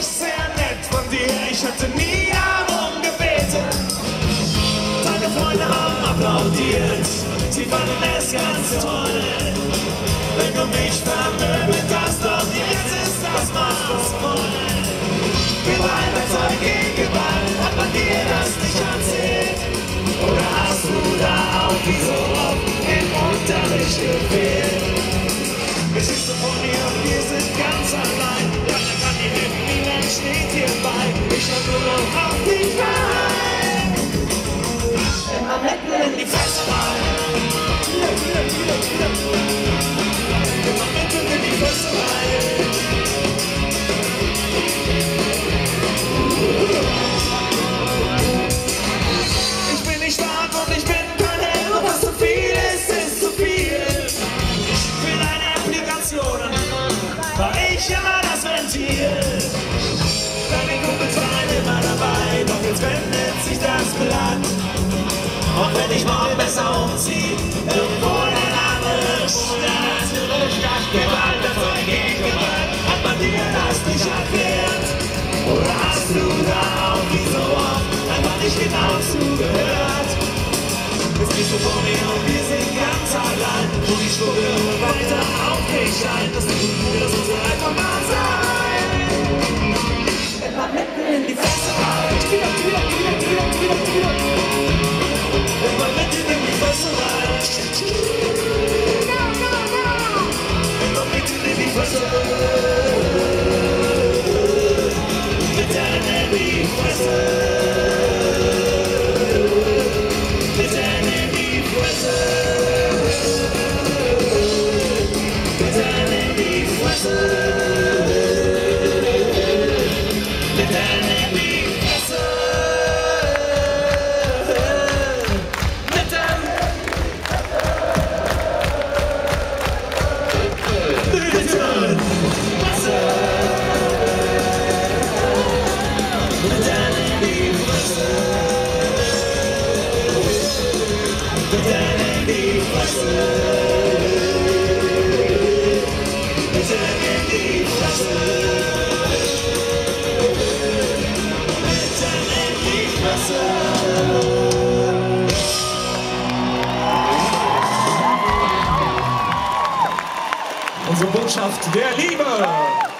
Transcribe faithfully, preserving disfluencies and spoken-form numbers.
nicht sehr nett von dir, ich hätte nie darum gebeten. Deine Freunde haben applaudiert, sie fanden es ganz toll. Wenn du mich vermöbelt hast, doch jetzt ist das Maß voll. Gewalt erzeugt gegen Gewalt, hat man dir das nicht erzählt? Oder hast du da auch wie so oft im Unterricht gefehlt? Geschichte von mir und wir sind ganz allein. Keiner kann dir helfen, niemand steht dir bei. Ich hab nur noch auf dich ein. Immer mitten in die Fresse rein. Immer mitten in die Fresse rein. Ich bin nicht stark und ich bin kein Held. Und was zu viel ist, ist zu viel. Für deine Applikationen war ich immer das Ventil. Deine Kumpels waren immer dabei, doch jetzt wendet sich das Blatt. Und wenn ich morgen besser umziehe, irgendwo in eine andere Stadt. Gewalt erzeugt gegen Gewalt, hat man dir das nicht erklärt? Oder hast du da auch wie so oft einfach nicht genau zugehört? Jetzt bist du vor mir und wir sind ganz allein. Und ich schwöre weiter auf dich ein, dass du das muss so einfach mal sein. Immer mitten in die Fresse rein. Immer mitten in die Fresse rein. Immer mitten in die Fresse rein. Mitten in die Fresse. Mitten in die Fresse. Mitten in die Fresse. Mitten in die Fresse. Unsere Botschaft der Liebe.